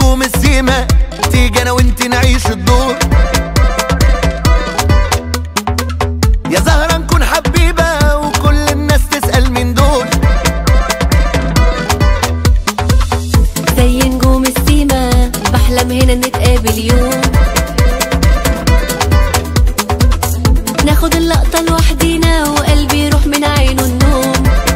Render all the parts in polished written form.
نجوم السيما تيجي انا وانت نعيش الدور. يا زهرة نكون حبيبة وكل الناس تسأل مين دول. زي نجوم السيما بحلم هنا نتقابل يوم، ناخد اللقطة لوحدينا وقلبي يروح من عينه النوم.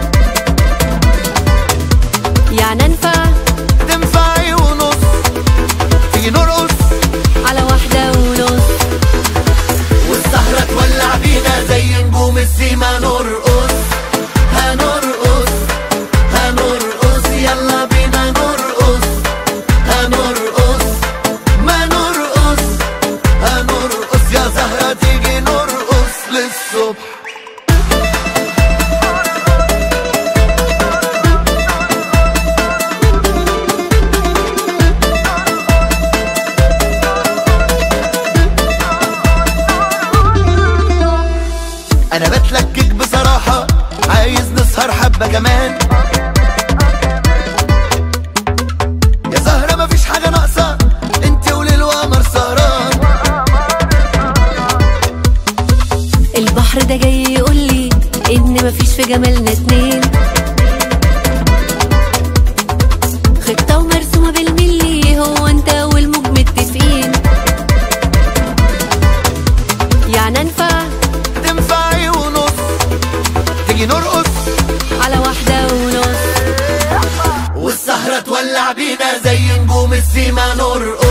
يعني تنفعي ونص، تيجي نرقص على 1:30 والسهرة تولع بينا زي نجوم السيما. نرقص هنرقص هنرقص يلا بينا نرقص هنرقص ما نرقص هنرقص يا زهرة تيجي نرقص للصبح. انا بتلكك بصراحة، عايز نسهر حبة كمان. يا زهرة مفيش حاجة ناقصة، انت وليل وقمر سهران. البحر ده جاي يقولي ان مفيش في جمالنا اتنين، خطة ومرسومة بالملي هو انت والموج متفقين. يعني تنفعي ونص، تيجي نرقص على 1:30 والسهرة تولع بينا زي نجوم السيما. نرقص